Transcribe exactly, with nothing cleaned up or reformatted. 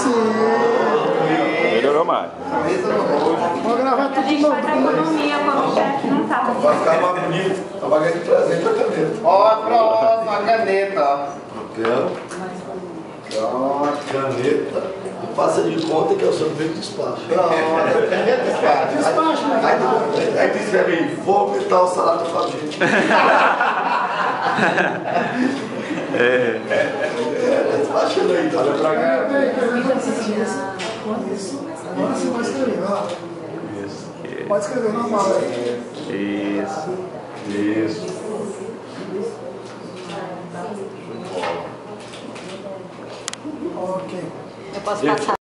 Melhorou mais. Vou gravar tudo de novo. A economia, como o chefe não tá. Vai ficar mais bonito. Ela vai ganhar de presente a caneta. Ó, próxima, a caneta, ó. Quero. Pronto, caneta. E faça de conta que é o seu meio de despacho. Pronto, caneta despacho. Despacho, né? Aí, aí tu escreve aí, vou aumentar o salário do Fabinho. É. É, despachando aí, tá? Olha pra cá. Agora você vai escrever, ó. Isso. Pode escrever normal aí. Isso. Isso. Ok. Eu posso passar.